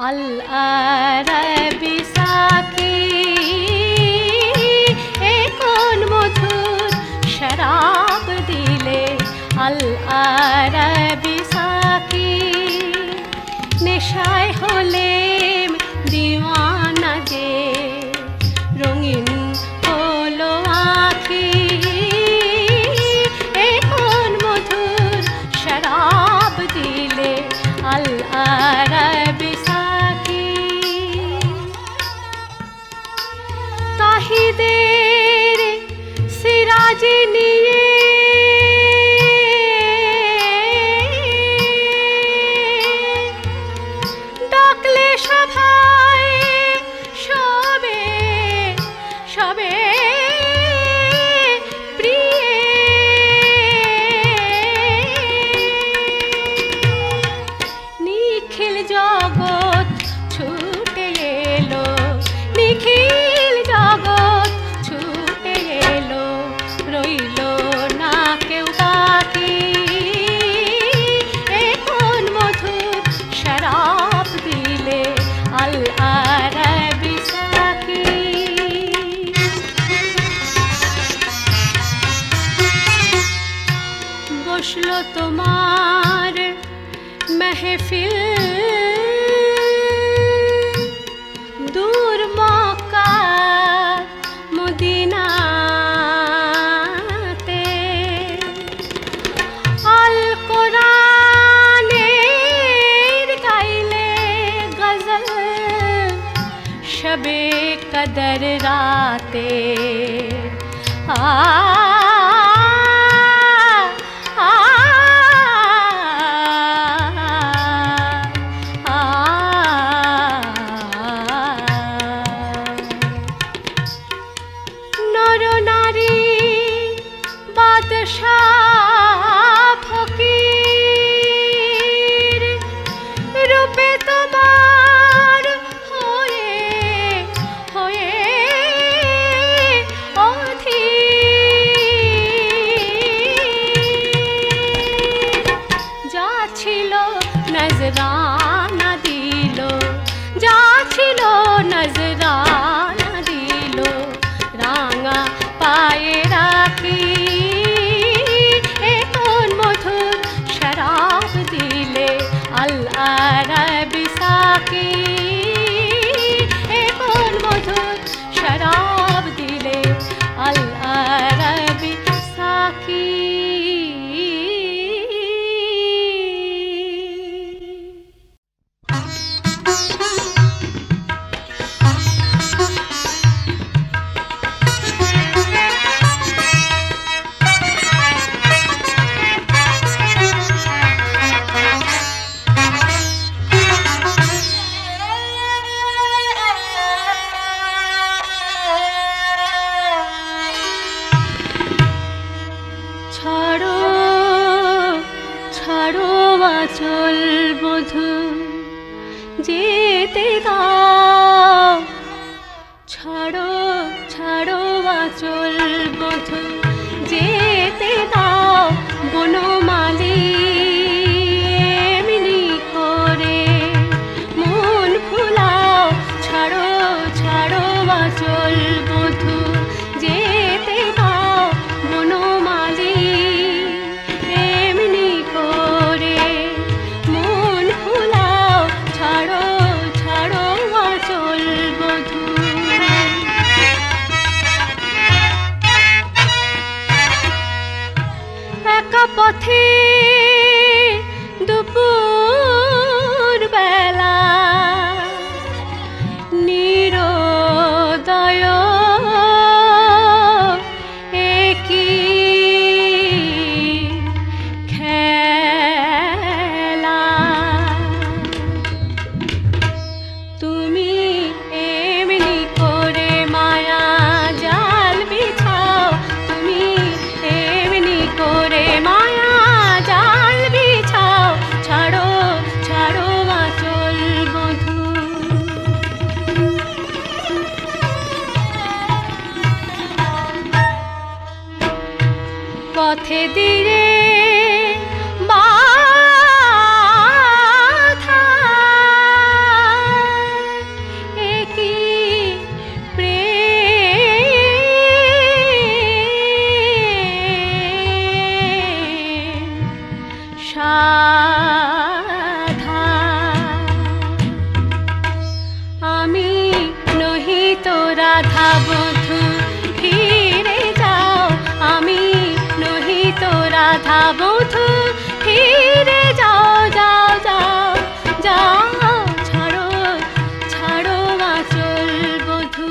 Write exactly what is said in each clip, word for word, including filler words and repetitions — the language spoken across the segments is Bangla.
আল আরাবি সাকি এ কোন মধুর শরাব দিলে আল আরাবি সাকি নেশায় হলে দিওয়ানা যে রঙিন হলো আঁখি এ কোন মধুর শরাব দিলে আল আরাবি সাকি তাহিদের সিরাজ নিয়ে ডাকলে সভায় সবে সবে প্রিয়ে নিখিল জগৎ ছুটে এলো নিখিল জগৎ ছুটে এলো রইল না কেউ বাকি এ কোন মধুর শরাব দিলে আল আরাবি সাকি বসলো তোমার महफिल दूर मक्का मदीनाते आल कुरानेर गाइले गजल शबे कदर राते आ ফকির রূপে তোমার হয়ে হয়ে অধীর যা ছিল নজরানা দিল যা ছিল নজরানা দিল রাঙা পায়ে রাখি शराब दिले अल अरबी साकी ए कोन मधुर शराब दिले अल अरबी साकी চল বধু যেতে দাও ছাড়ো ছাড়ো আচল বধু যেতে দাও বনমালী এমনি করে মন ফুলাও ছাড়ো ছাড়ো আচল বধু যেতে দাও বনমালী পথে দুপুর বেলা নিরোদয় একই খেলা তুমি এমনি করে মায়া জাল বিছাও তুমি এমনি করে মায়া জাল বিছাও ছাড়ো ছাড়ো আঁচল বধূ পথে দিরে বাধা রাধা বধূ ফিরে যাও, আমি নহি তো রাধা বধূ ফিরে যাও, যাও যাও যাও, ছাড়ো ছাড়ো আঁচল বধূ।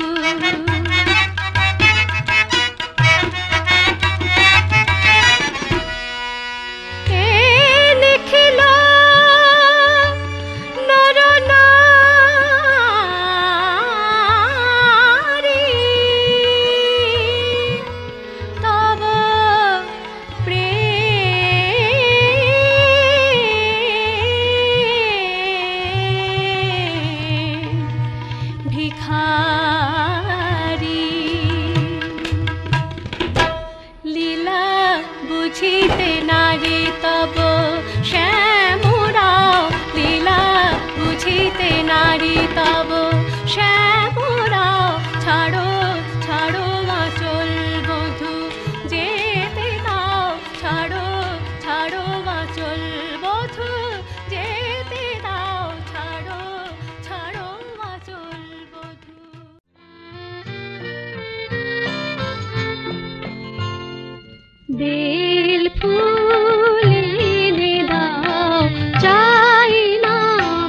বুঝিতে নারী তব শ্যামরাও, লীলা বুঝিতে নারী তব শ্যামরাও, ছাড়ো ছাড়ো আঁচল বধূ যেতে দাও, ছাড়ো ছাড়ো আঁচল বধূ যেতে দাও, ছাড়ো ছাড়ো আঁচল বধূ। বেল ফুল এনে দাও, চাই না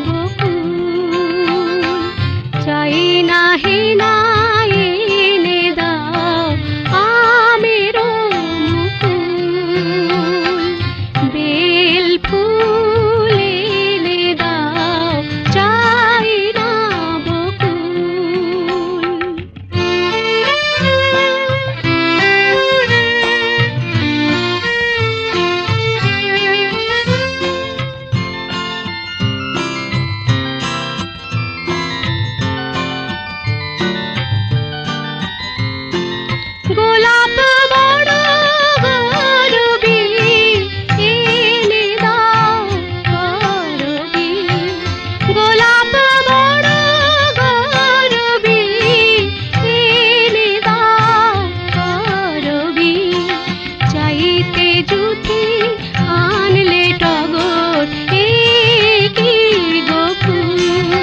বকুল, চাই না হেনা এনে দাও আমের মুকুল। বেল ফুল এনে দাও, চাই না বকুল। গোলাপ বড় গরবি এনে দাও গরবি, গোলাপ বড় গরবি এনে দাও গরবি। চাইতে জুথি আনলে টগর এ কি গোকুল।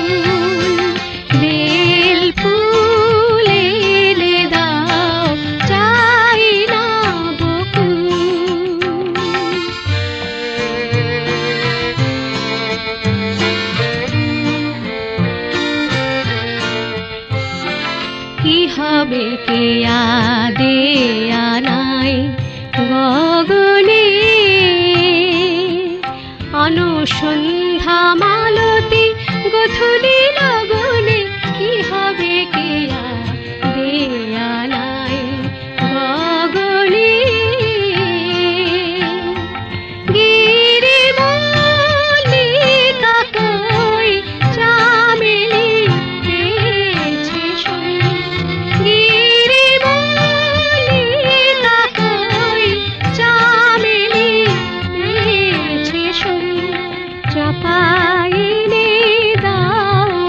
বেল ফুল এনে দাও, চাই না বকুল। কি হবে কেয়া দেয়া নাই গগনে, অনুসন্ধ্যা মালতী গধূলি লগনে। কি হবে কেয়া দেয়া নাই গগনে, গিরি মল্লিকা কই চামেলি পেয়েছে সই, গিরি মল্লিকা কই চামেলি পেয়েছে সই। চাপাইনে দাও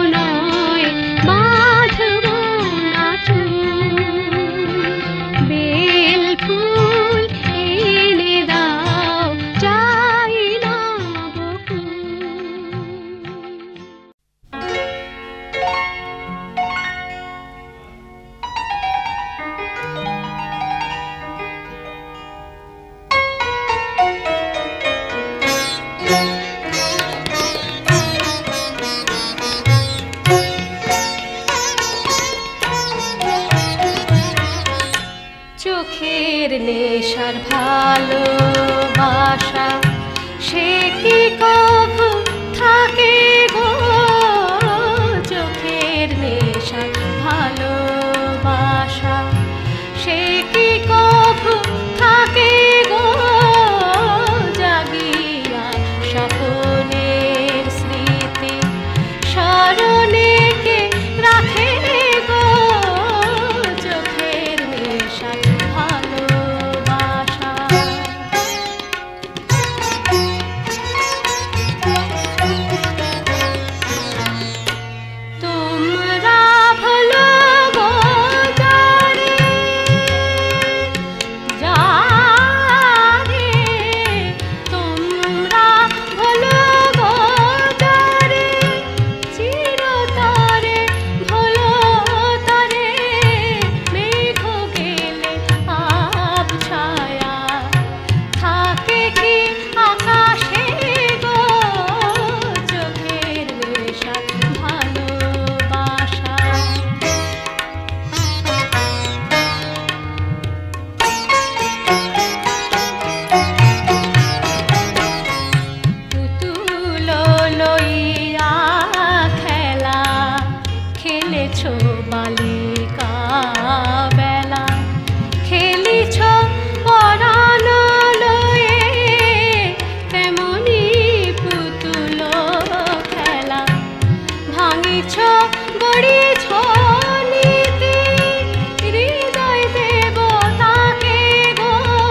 গড়িয়েছ গড়িয়েছ নীতি হৃদয় দেবতাকে গো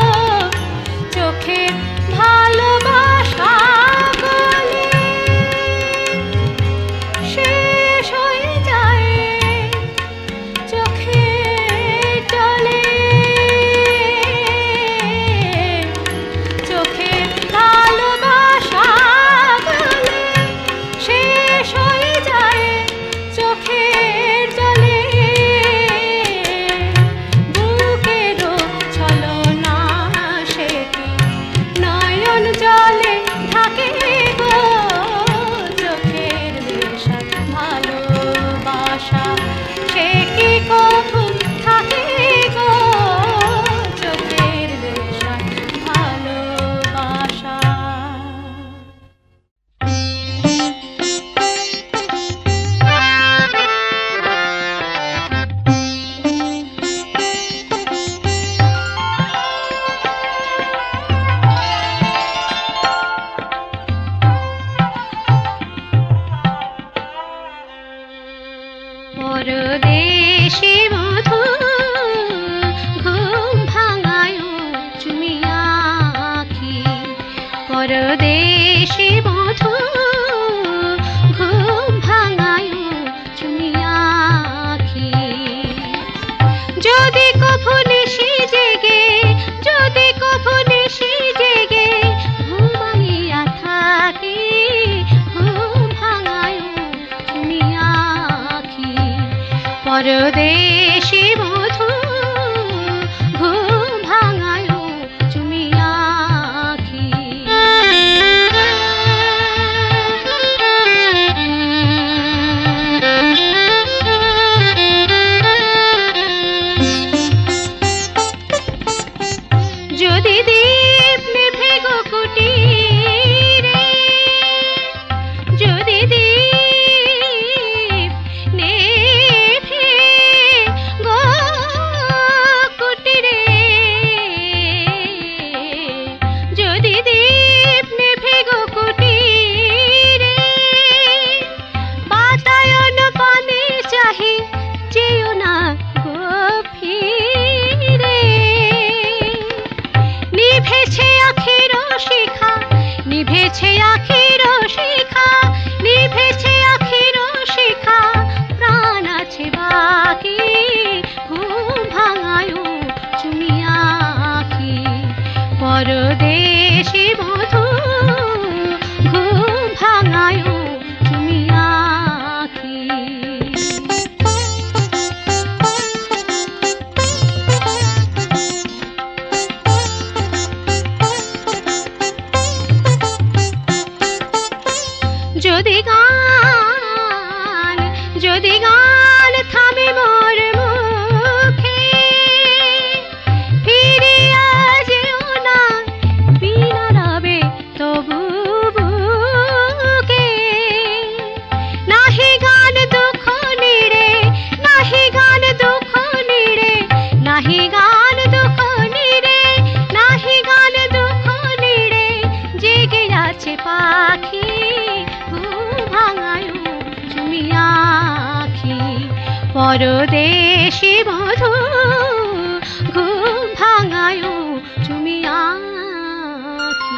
চোখের ভালোবাসা গলে শেষ হয়ে যায় চোখের জলে চোখের ভালোবাসা গলে শেষ হয়ে যায় চোখের জলে বুকেরও ছলনা সে কি নয়ন জলে থাকে গো চোখের নেশার ভালোবাসা সে কি কভু থাকে গো চোখের নেশার ভালোবাসা। পরদেশি মধু ঘুম ভাঙায় চুমি আঁখি পরদেশি মধু ঘুম ভাঙায় চুমি আঁখি যদি কভু নিশি জেগে যদি কভু নিশি জেগে ঘুমাইয়া থাকি ঘুম ভাঙায় চুমি আঁখি পরদেশি মধু ঘুম ভাঙায় চুমি আঁখি। যদি দীপ নিভে গো কুটিরে যদি দীপ নেভে গো কুটিরে যদি দীপ নেভে গো কুটিরে বাতায়ন পানে চাহি যেও না গো ফিরে নিভেছে আখির শিখা নিভেছে আখির শিখা নিভেছে আখির শিখা প্রাণ আছে বাকি ঘুম ভাঙায় চুমি আঁখি পরদেশি মধু ঘুম ভাঙায় চুমি আঁখি। যদি গান যদি গান থামে মোর মুখে ফিরিয়া যেও না বিনা রবে তবু বুকে নাহি গান দুঃখ নিরে নাহি গান দুঃখ নিরে নাহি গান দুঃখ নিরে নাহি গান দুঃখ নিরে জেগে আছে পাখি ঘুম ভাঙায় চুমি আঁখি পরদেশি মধু ঘুম ভাঙায় চুমি আঁখি।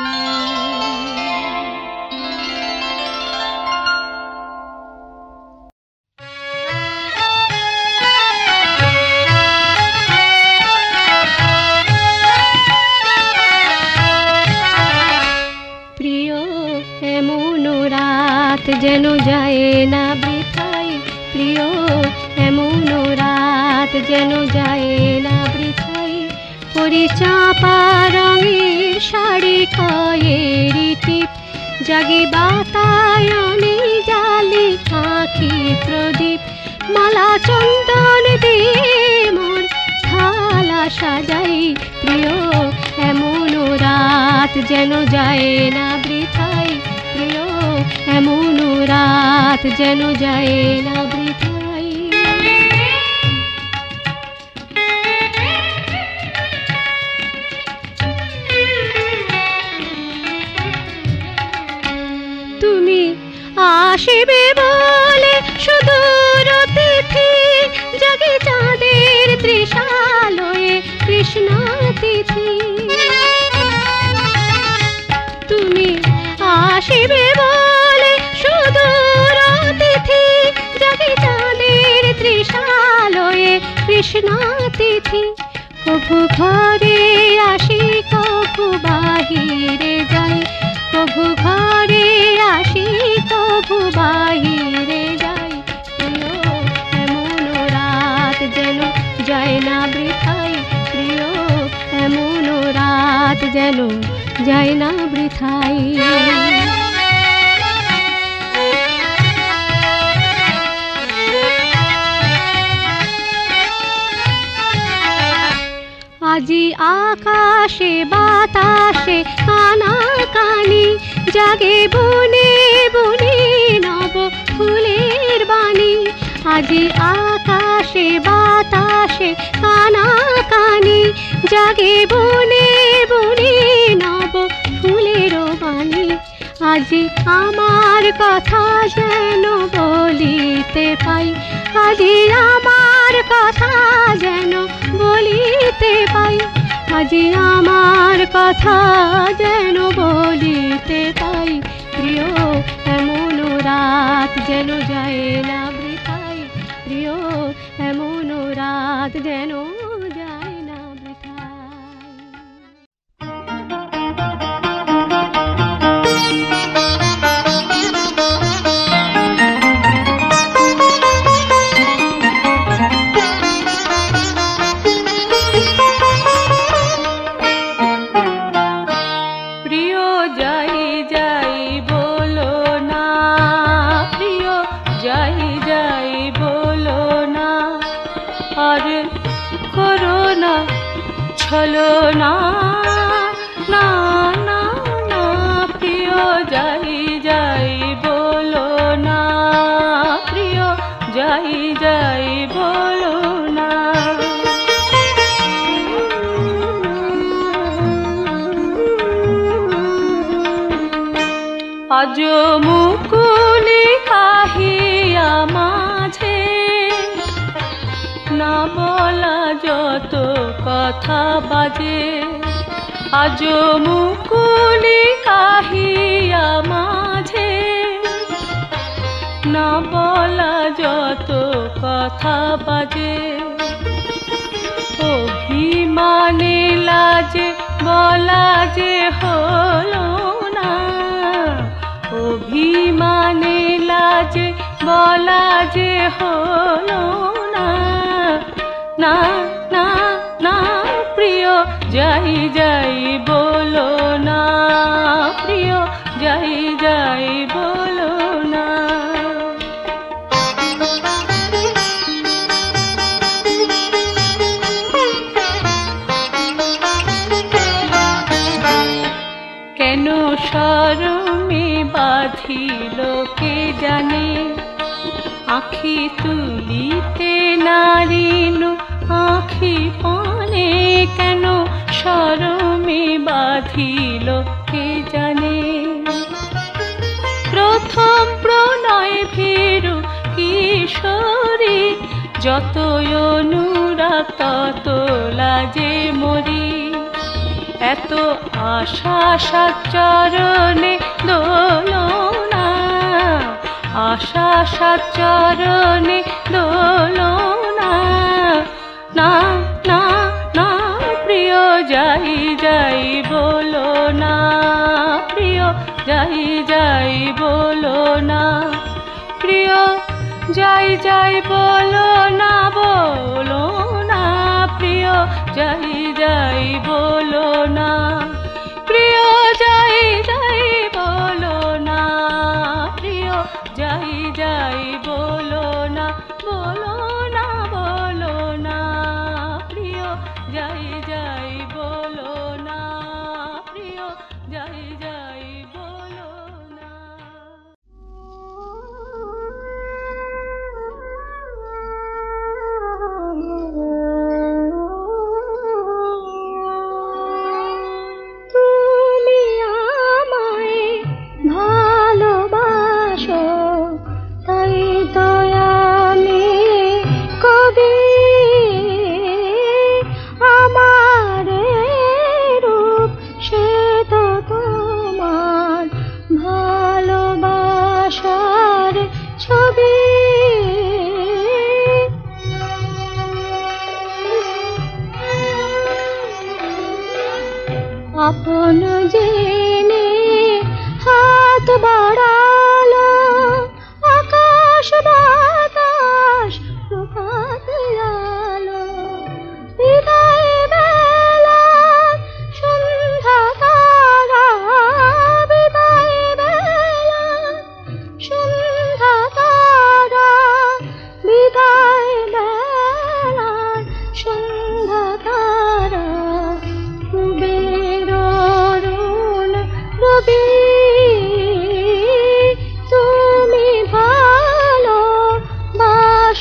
প্রিয় এমন রাত যেন যায় না বৃথায় প্রিয় এমন রাত যেন যায় না বৃথায় পরিচাপা রঙের শাড়ি কয়েরি টিপ জাগি বাতায়নে জালি আঁখি প্রদীপ মালা চন্দন দিয়ে মোর থালা সাজাই প্রিয় এমন রাত যেন যায় না বৃথায় প্রিয় এমন রাত যেন যায় না বৃথায়। তুমি আসিবে বলে শুধু তৃষ্ণা তিথি। কভু ঘরে আসি কভু বাহিরে যাই, কভু ঘরে আসি কভু বাহিরে যাই। প্রিয় এমন রাত যেন যায় না বৃথাই, প্রিয় এমন রাত যেন যায় না বৃথাই। আজি আকাশে বাতাসে কানাকানি, জাগে বনে বনে নব ফুলের বাণী। আজি আকাশে বাতাসে কানাকানি, জাগে বনে বনে নব ফুলের বাণী। আজি আমার কথা যেন বলিতে পাই, আজি আমার কথা যেন বলিতে পাই, আজি আমার কথা যেন বলিতে পাই। প্রিয় এমন রাত যেন যায় না বৃথাই, প্রিয় এমন রাত যেন যায় না বৃথাই। ছলো না না না না, প্রিয় যাই যাই বলো না, প্রিয় যাই যাই বলো না। আজ মুকুলি কাহিয়া মাঝে না বলা যত কথা বাজে, আজ মুকুলি কাহিয়া মাঝে না বলা যত কথা বাজে। অভিমানে লাজে বলা যে হলো না, অভিমানে লাজে বলা যে হলো না। না না না, প্রিয় যাই যাই বলো না, প্রিয় যাই যাই বলো না। কেন শরমে বাঁধিল কে জানে, আখি তুলিতে নারিনু আখি পানে, কেন শরমে বাঁধিল কে জানে। প্রথম প্রণয় ভীরু কিশোরী, যতই অনুরাগ তত লাজে মরি। এত আশা সাচরণে দোলনা, আশা সাচরণে দোলনা। না না না, প্রিয় যাই যাই বলো না, প্রিয় যাই যাই বলো না, প্রিয় যাই যাই বলো না, বলো না, প্রিয় যাই যাই বলো না, প্রিয় যাই যাই বলো না, প্রিয় যাই যাই বলো না, বলো না বলো না, প্রিয় যাই যাই বলো না, প্রিয় যাই যাই বলো না। তুমি আমায় ভালোবাসো, তাই তো আমি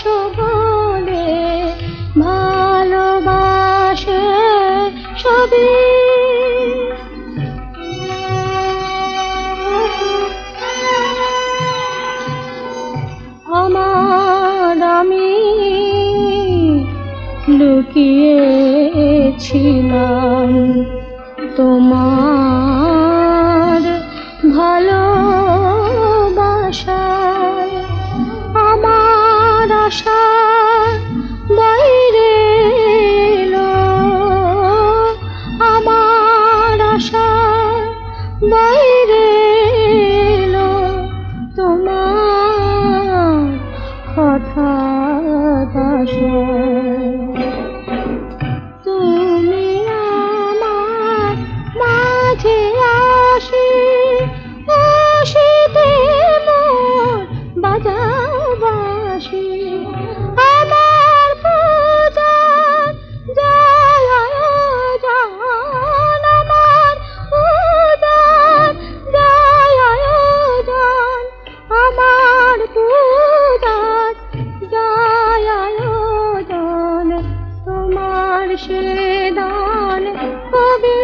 বাসো বলে ভালোবাসে সবই। আমার আমি লুকিয়েছিলাম তোমার ভালোবাসায়, আমার আশা বাইরে এলো, আমার আশা বাইরে এলো, তোমার হঠাৎ আশায়। তুমি আমার মাঝে আসি, আসিতে মোর বাজাও বাঁশি, আমার পূজার যায় আয়োজন, আমার পূজার যায় আয়োজন, আমার পূজার যায় আয়োজন, তোমার সে দান কবি।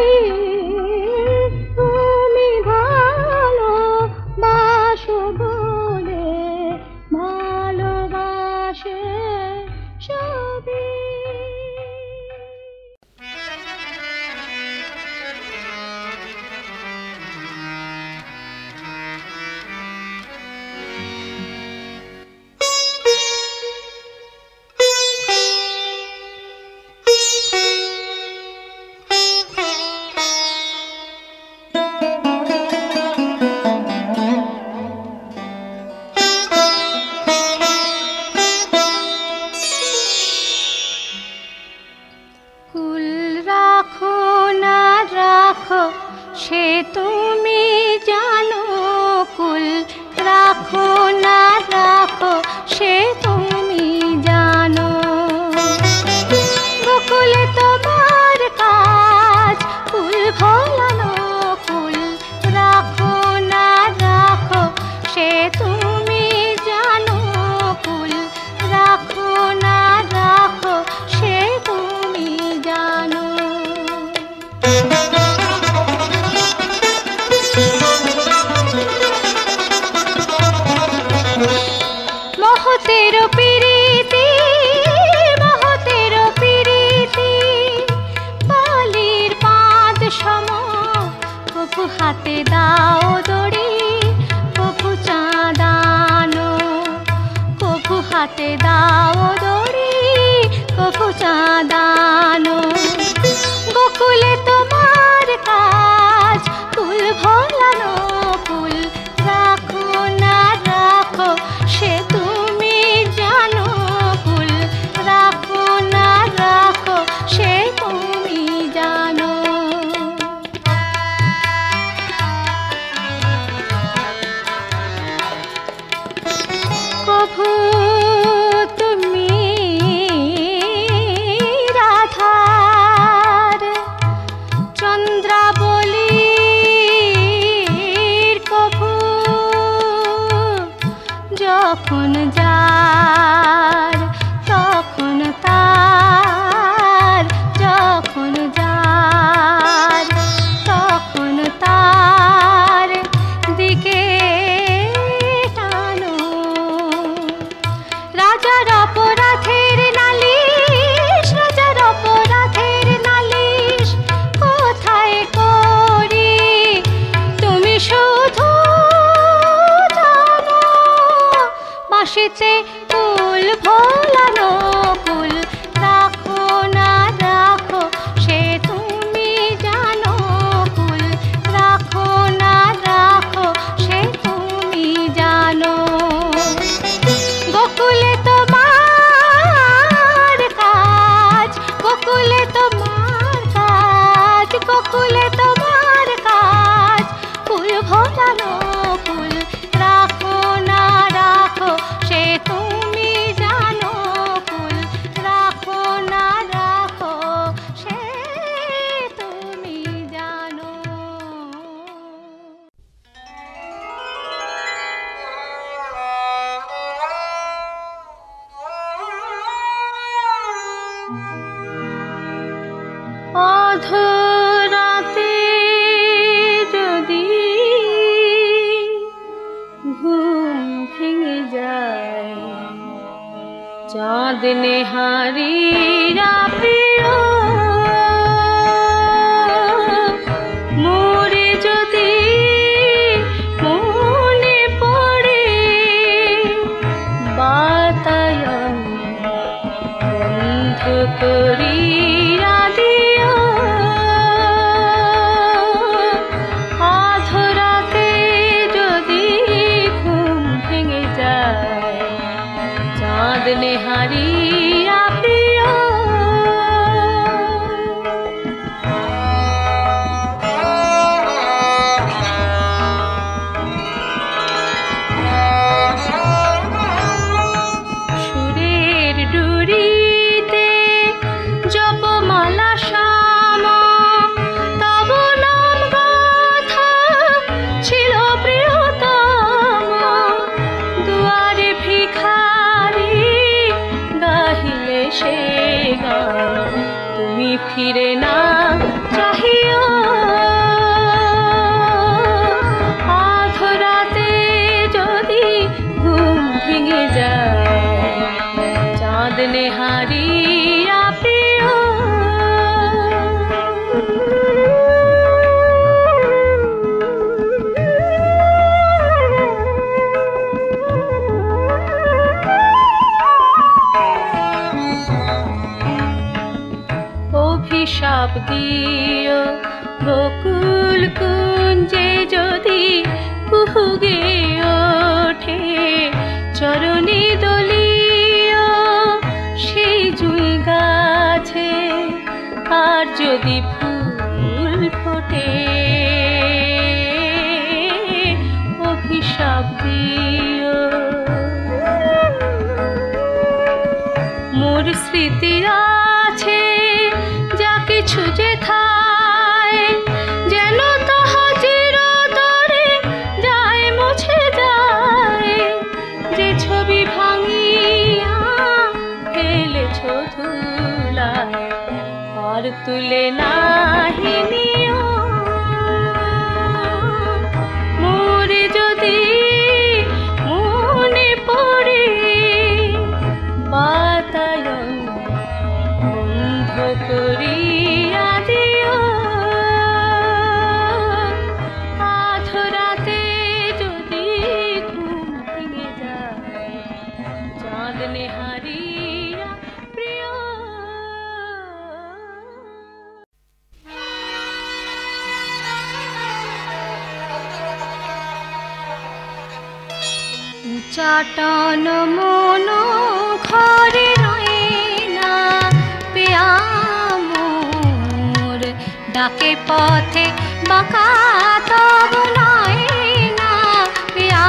তুমি ভালোবাসো বলে ভালোবাসে সবই। কুল রাখো না রাখো সে তুমি জানো, কুল রাখো না রাখো সে তুমি জানো। বকুলে তোমার কাজ কুল ভোলানো, কুল রাখো না রাখো সে তুমি জানো, কুল রাখো না রাখো সে তুমি জানো। মহতের প্রীতি, মহতের প্রীতি, বালির পাদ সম, কপু হাতে দাও দড়ি, কপু চাঁদানো, কপু হাতে দাও দড়ি, কপু চাঁদানো। বকুলে তোমার কাজ কুল ভোলানো, কুল রাখো না রাখো সে তুমি জানো, কুল রাখো না রাখো সে তুমি জানো। কভু তুমি রাধার চন্দ্রাবলীর, কভু যখন যার তখন তার, যখন যার তখন তার দিকে টানো। রাজার অপরাধের নালিশ, রাজার অপরাধের নালিশ কোথায় করি তুমি শুধু জানো। বাঁশিতে কুল ভোলানো, কুল রাখো না রাখো সে তুমি জানো, কুল রাখো না রাখো সে তুমি জানো। বকুলে তোমার কাজ, বকুলে তোমার কাজ, বকুলে তোমার কাজ কুল ভোলানো, কুল রাখো না রাখো সে তুমি জানো, কুল চাঁদ নেহারিরা প্রিয় মোরে যদি মনে পড়ে বাতায়ন বন্ধ করি রাদিও আধরাতে যদি ঘুম ভেঙে যায় চাঁদ নেহারিয়া প্রিয় সুরের ডুরিতে জপমালা শ্যাম তব নাম গাথা ছিল প্রিয়তম দুয়ারে ভিখারি গাহিলে সে গান তুমি ফিরে না চাহিও আধরাতে যদি ঘুম ভেঙে যায় চাঁদ নেহারিয়া প্রিয় অভিশাপ দিও বকুল কুঞ্জে যদি কুহুগে ওঠে চরণে দলীয় সেই জুই গাছে আর যদি ফুল ফোটে অভিশাপ দিও মোর স্মৃতি আছে যা কিছু যে থায় যেন তাহা চিরতরে যায় মুছে যায় যে ছবি ভাঙিয়া ফেলেছ ধুলায় আর তুলে নাহি নিও মোরে যদি মনে পড়ে বাতায়ন বন্ধ করিয়া দিও আধরাতে যদি ঘুম ভেঙে যায় চাঁদ নেহারিয়া প্রিয় চাটন মন ঘরে রয়ে না পেয়া মোর ডাকে পথে বাঁকা তব নয় না পেয়া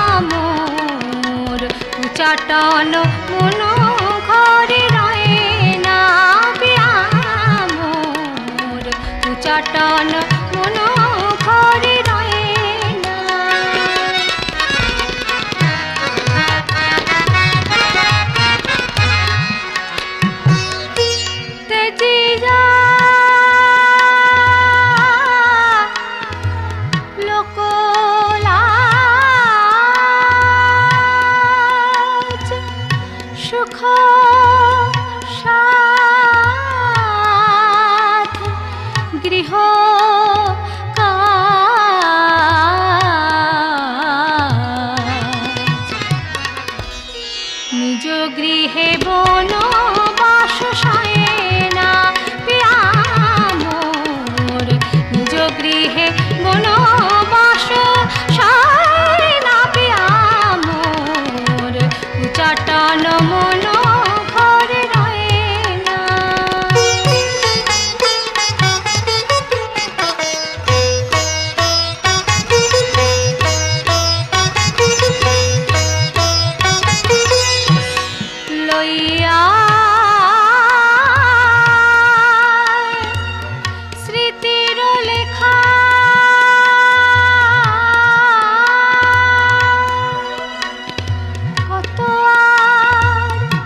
মোর চাটন মন ঘরে রয়ে না পেয়া মোর চাটন মন ঘরে রয়ে না তেজিয়া লোকলাজ সুখ সাথ গৃহ নিজ গৃহে বন বাস সয়েনা পিয়া মোর নিজ গৃহে বন বাস সয়েনা পিয়া মোর উচাটন মন ঘরে রয়ে না লইয়া স্মৃতির লেখা কত আর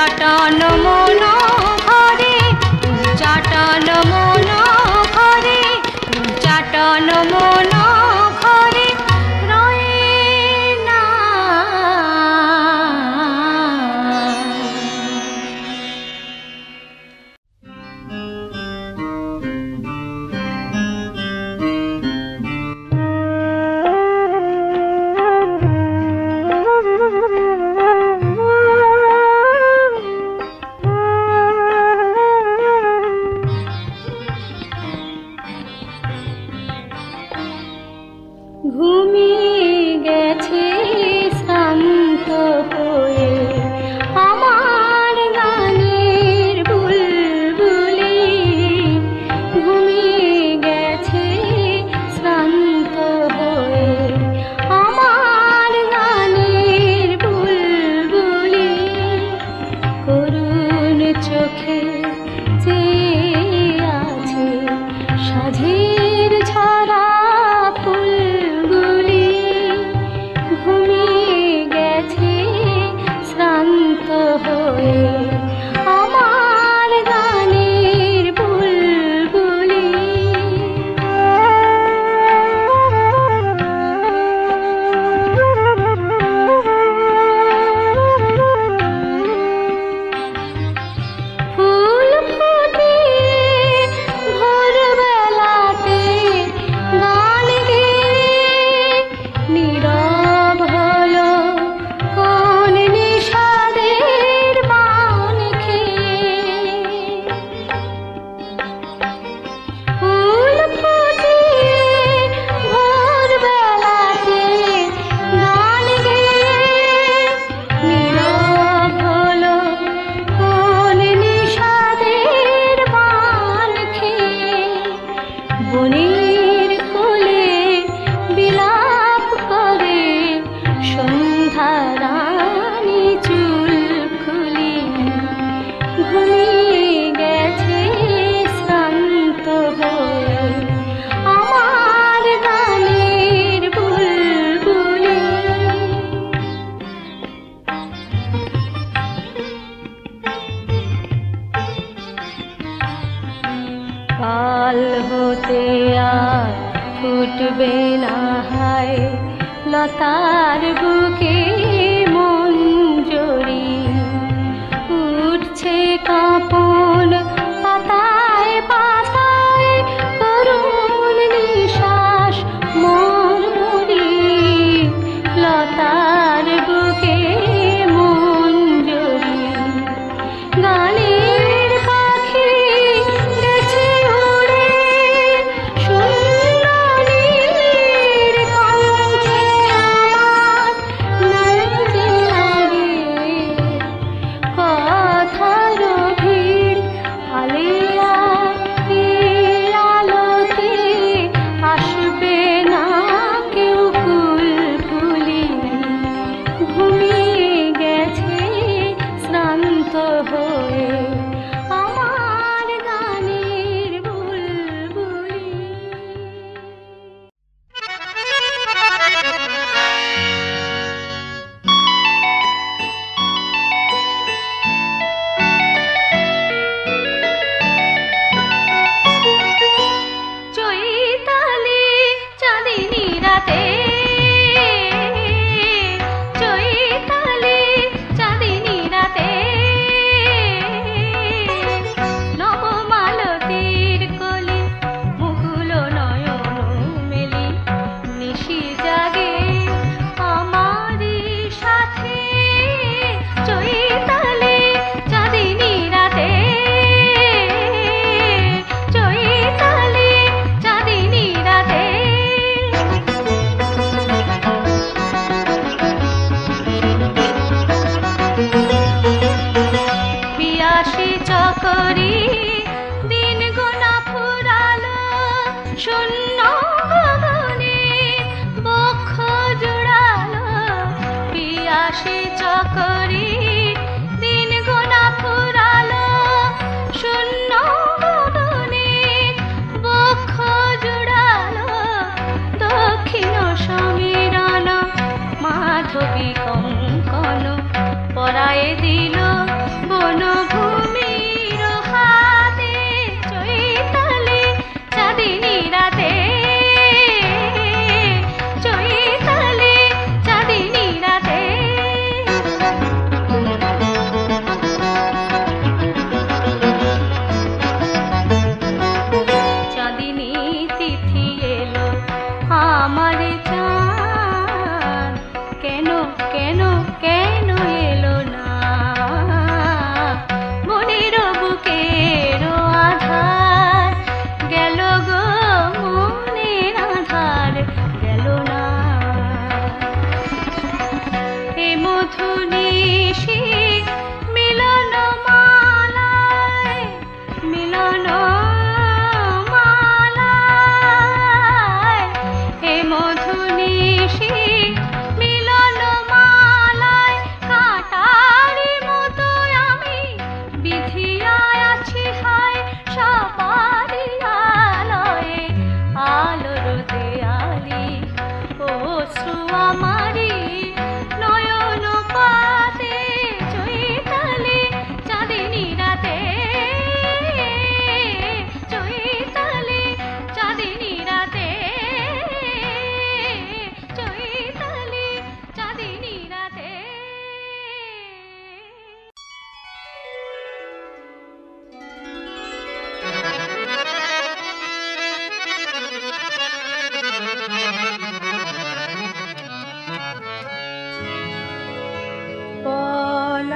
উচ্চাটন মন ঘরে, উচ্চাটন মন ঘরে, উচ্চাটন মন ঘরে রয়ে না। ঘুমিয়ে গেছে শান্ত হয়ে আমার গানের বুলবুলি, ঘুমিয়ে গেছে শান্ত হয়ে আমার গানের বুলবুলি, করুণ চোখে চেয়ে আছে সাঝের ঝরা ফুলগুলি, ঘুমিয়ে গেছে শ্রান্ত হয়ে আমার গানের বুলবুলি। ফুল ফুটিয়ে ভোরবেলাতে গান গেয়ে নীরব হলো কোন নিষাদের পান খেয়ে। ফুল ফুটিয়ে ভোরবেলাতে গান গেয়ে নীরব হলো কোন নিষাদের পান খেয়ে। বনের কোলে বিলাপ করে সন্ধ্যা রানী চুল খুলি, ঘুমিয়ে গেছে শান্ত হয়ে আমার গানের বুলবুলি। কাল হতে আর ফুটবে না হায় লতার বুকে মঞ্জরি, উঠছে কাঁপন পাতায় পাতায় করুণ নিশ্বাস মোর মরি, লতার বুকে মঞ্জরি। গানের পাখি গেছে উড়ে শূন্য নীল কণ্ঠে আমার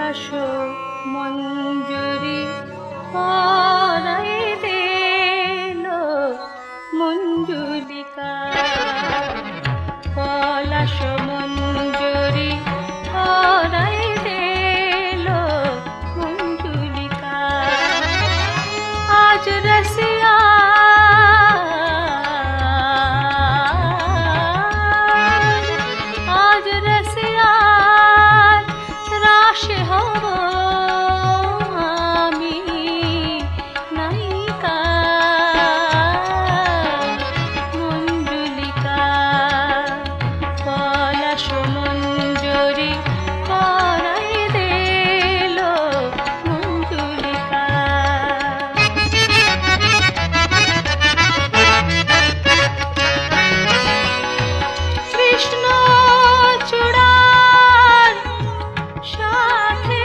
পলাশ মঞ্জুরি পরাই দিল মঞ্জুলিকা পলাশ মঞ্জুরি পরাই দিল মঞ্জুলিকা আজ রসিয়া আজ রসিয়া রাশ হব আমি নায়িকা মঞ্জুলিকা পলাশ মঞ্জুরি পরাই দিল মঞ্জুলিকা কৃষ্ণ চূড়ার সাথে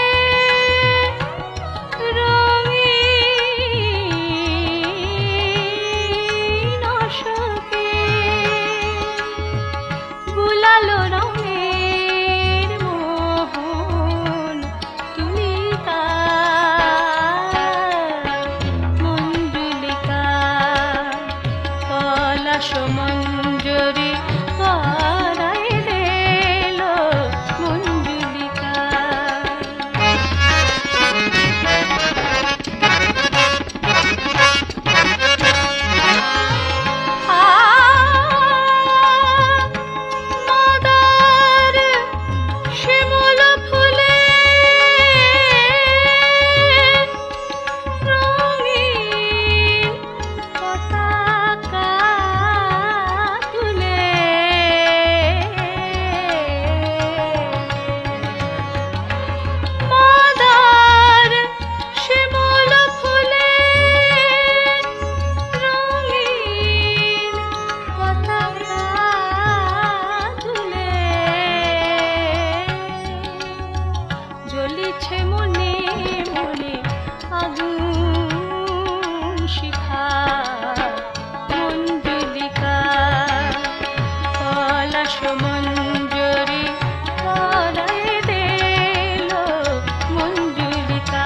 রঙিন অশোকে বুলালো রঙের মোহন তুলিকা মঞ্জুলিকা পলাশ মঞ্জুরি পরাই দিল মঞ্জুলিকা মাদার শিমুল ফুলে রঙিন পতাকা তুলে মাদার শিমুল ফুলে রঙিন পতাকা তুলে জ্বলিছে মনে মনে আগুন শিখা মঞ্জুলিকা পলাশ মঞ্জুরি পরাই দিল মঞ্জুলিকা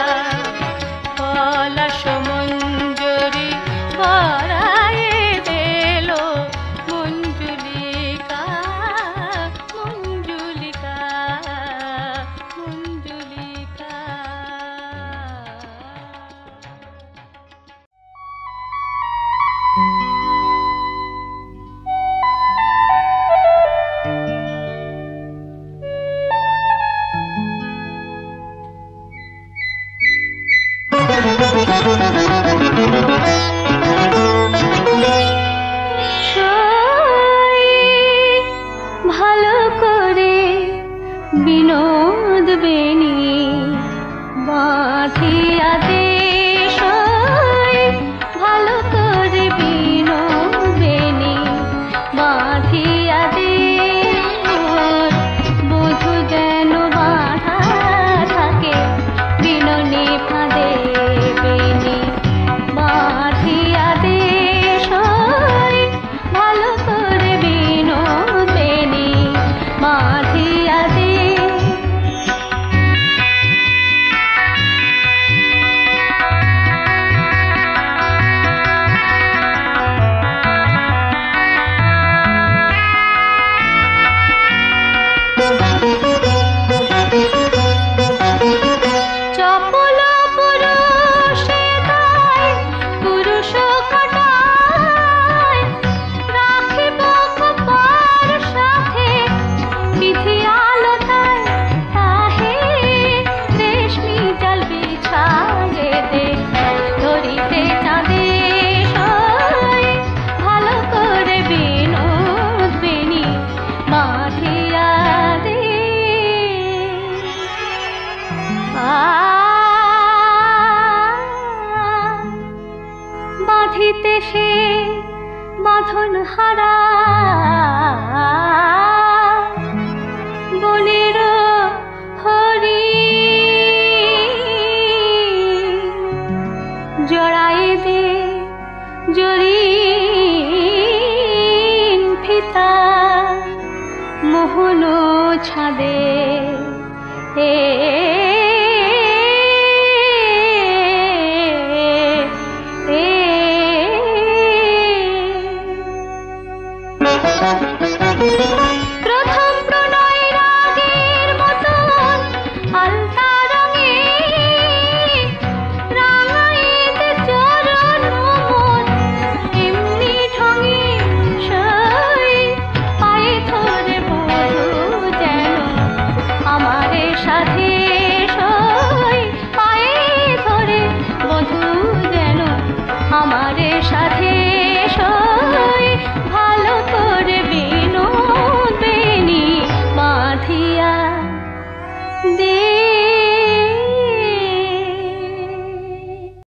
পলাশ মঞ্জুরি পরাই দিল মঞ্জুলিকা মঞ্জুলিকা মঞ্জুলিকা সই ভালো করে বিনোদ বেনি বাঁধিয়া দে সই ভালো করে বিনোদ বেনি বাঁধিয়া দে মোর বধূ যেন বাঁধা থাকে বিননে ফাঁদে বেনি বাঁধিয়া দে সই ভালো করে বিনোদ বেনি বাঁধিয়া দে চপল পুরুষে তাই পুরুষ কাটায় রাখিব কপার সাথে বিধি আলতায় তাহে রেশমি জাল বিছায়ে দে ধরিতে চাঁদে সই ভালো করে বিনোদ বেনি বাঁধিয়া দে বাঁধিতে সে বাঁধন হারা